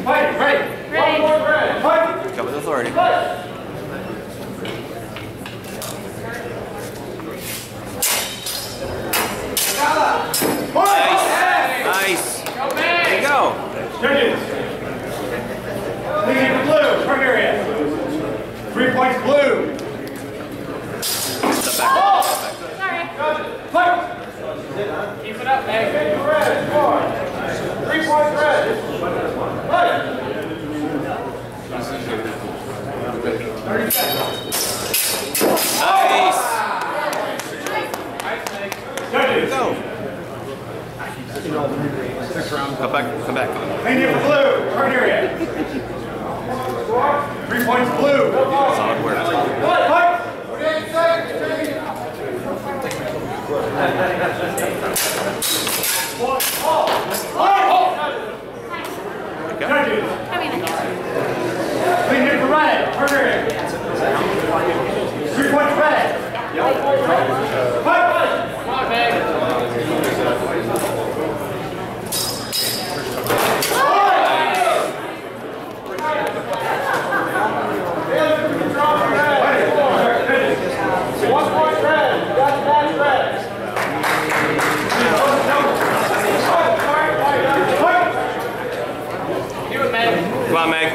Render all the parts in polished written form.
Fight, ready. Ready. Fight. Come with authority. Fight. Nice. There you go. Judges. Lead in blue, front area. 3 points blue. Step back. Sorry. Fight. Keep it up, Meg. Red, 3 points red. Fight. 30 seconds. Nice. Judges. Go. Come back. Come back. Lead in blue, front area. 3 points blue. Solid work. Fight. Okay. Judges. Come in. Lead in red, front area. 3 points red. Fight. Come on, Meg. Come on, Meg.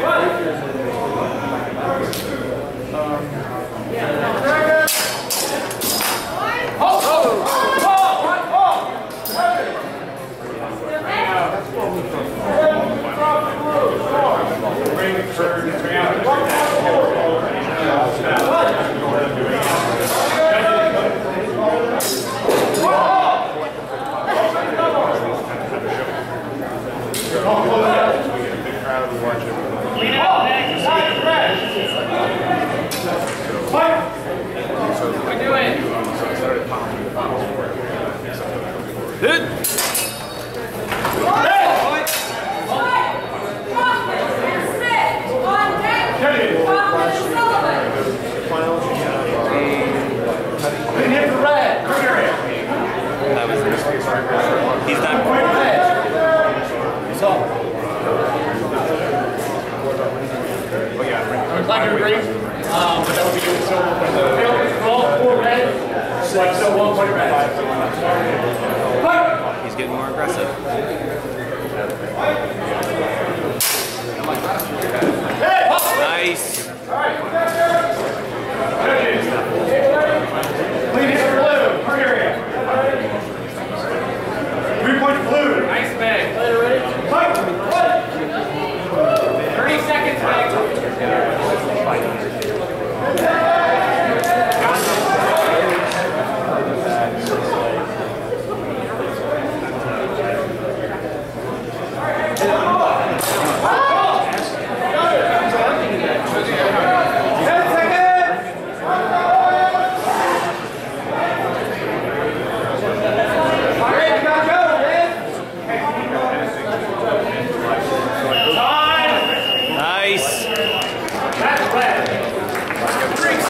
Come